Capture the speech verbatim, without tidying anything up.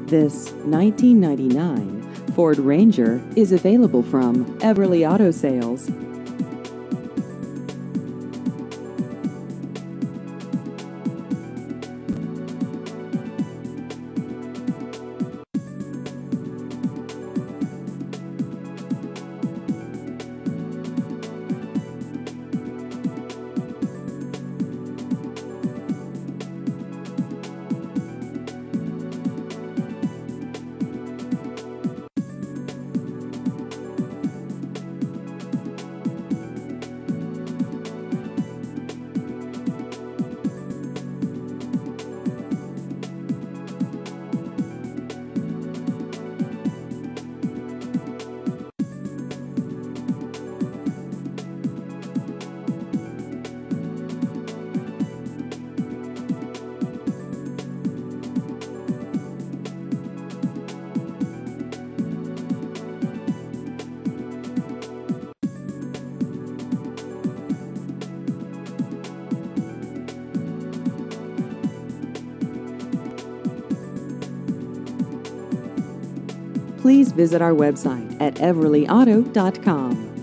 This nineteen ninety-nine Ford Ranger is available from Everly Auto Sales. Please visit our website at everly auto dot com.